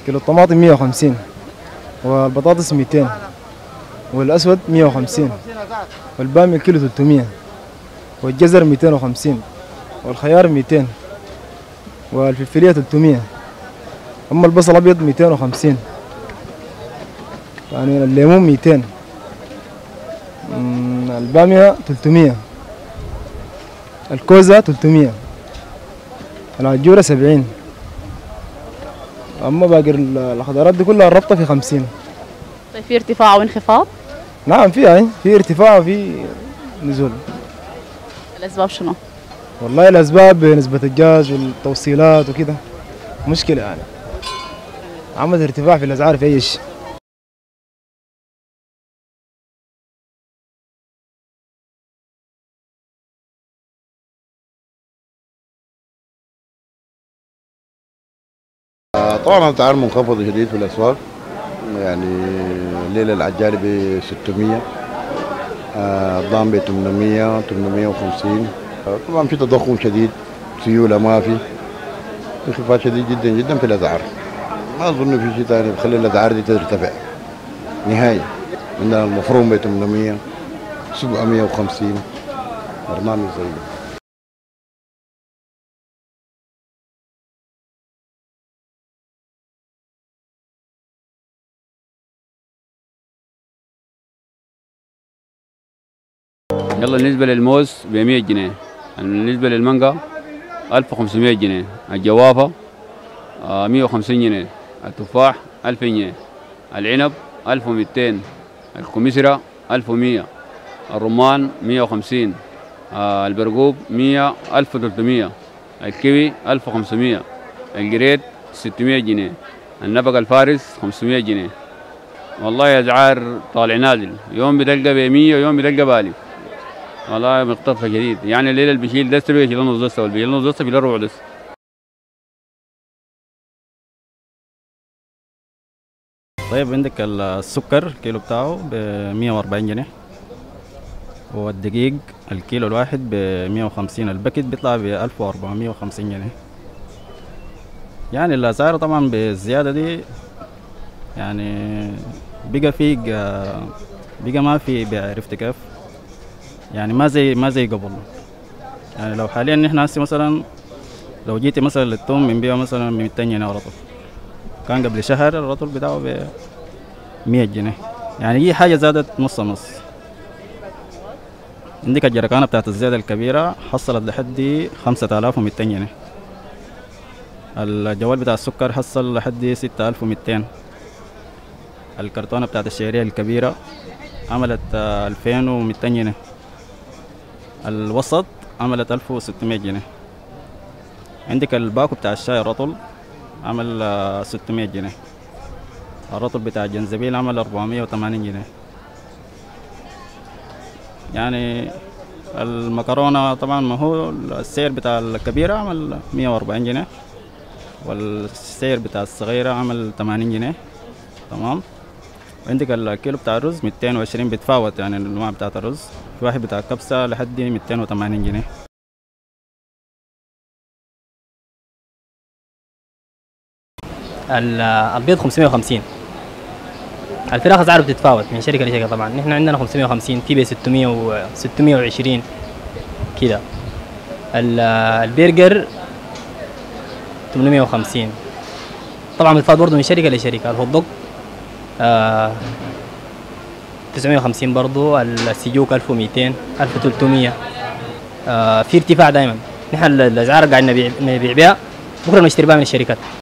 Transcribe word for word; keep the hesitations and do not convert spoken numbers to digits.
كيلو الطماطم مية وخمسين، والبطاطس ميتين، والأسود مية وخمسين، والبامي كيلو تلتمية، والجزر ميتين وخمسين، والخيار ميتين، والفلفلية تلتمية. أما البصل الأبيض ميتين وخمسين، يعني الليمون ميتين، البامية تلتمية، الكوزة تلتمية، العجورة سبعين. أما باقي الخضارات دي كلها الربطة في خمسين. طيب في ارتفاع وانخفاض؟ نعم في في ارتفاع وفي نزول. الأسباب شنو؟ والله الأسباب نسبة الجاز والتوصيلات وكده مشكلة، يعني عملت ارتفاع في الأسعار في أي شيء. طبعا الاسعار منخفضه شديد في الاسواق، يعني الليله العجالي ب ستمية، الضان ب ثمانمية ثمانمية وخمسين. طبعا في تضخم شديد، سيوله ما في، انخفاض شديد جدا جدا في الاسعار. ما اظن في شيء ثاني بيخلي الاسعار دي ترتفع نهائي. عندنا المفروم ب ثمانمية سبعمية وخمسين، برنامج زي ده. يلا بالنسبة للموز ب مية جنيه، بالنسبة للمانجا ألف وخمسمية جنيه، الجوافة مية وخمسين جنيه، التفاح ألف جنيه، العنب ألف ومئتين، الكمثرى ألف ومية، الرمان مية وخمسين، البرقوق مية ألف وثلاثمية، الكيوي ألف وخمسمية، الجريد ستمية جنيه، النبق الفارس خمسمية جنيه. والله أسعار طالع نازل، يوم بتلقى ب مية ويوم بتلقى بألف. والله مختلفة جديد، يعني الليلة اللي بيشيل دستة بيشيل نص دستة، واللي بيشيل نص دستة بيشيل ربع دستة. طيب عندك السكر كيلو بتاعه ب مية وأربعين جنيه، والدقيق الكيلو الواحد ب مية وخمسين، الباكيت بيطلع ب ألف وأربعمية وخمسين جنيه. يعني الأسعار طبعا بالزيادة دي يعني بقى في بقى ما في بيع، عرفت كيف؟ يعني ما زي ما زي قبل. يعني لو حاليا نحن هسه مثلا لو جيتي مثلا للثوم بنبيعه مثلا ب مئتين جنيه رطل، كان قبل شهر الرطل بتاعه ب مية جنيه. يعني هي حاجه زادت نص نص. عندك الجركانه بتاعت الزياده الكبيره حصلت لحد خمسة آلاف ومئتين جنيه. الجوال بتاع السكر حصل لحد ستة آلاف ومئتين. الكرتونه بتاعت الشعريه الكبيره عملت ألفين ومئتين جنيه. الوسط عملت ألف وستمية جنيه. عندك الباكو بتاع الشاي الرطل عمل ستمية جنيه. الرطل بتاع الجنزبيل عمل أربعمية وثمانين جنيه. يعني المكرونة طبعا ما هو السعر بتاع الكبيرة عمل مية وأربعين جنيه، والسعر بتاع الصغيرة عمل ثمانين جنيه. تمام. عندك الكيلو بتاع الرز مئتين وعشرين، بتفاوت يعني الانواع بتاعت الرز. في واحد بتاع الكبسة لحد مئتين وثمانين جنيه. البيض خمسمية وخمسين. الفراخ اسعاره بتتفاوت من شركه لشركه، طبعا نحن عندنا خمسمية وخمسين، في ب ستمية و ستمية وعشرين كده. البرجر ثمانمية وخمسين، طبعا بتتفاوت برضه من شركه لشركه. الهوت دوج آه تسعمية وخمسين برضه. السجوك ألف ومئتين، ألف وثلاثمية. آه في ارتفاع دائما. نحن الاسعار قاعدين نبيع نبيع بها، بكره نشتري بها من الشركات.